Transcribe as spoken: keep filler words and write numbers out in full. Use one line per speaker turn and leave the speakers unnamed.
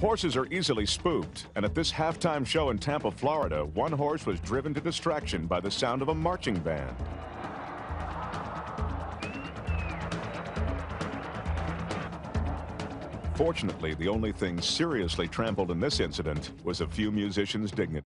Horses are easily spooked, and at this halftime show in Tampa, Florida, one horse was driven to distraction by the sound of a marching band. Fortunately, the only thing seriously trampled in this incident was a few musicians' dignity.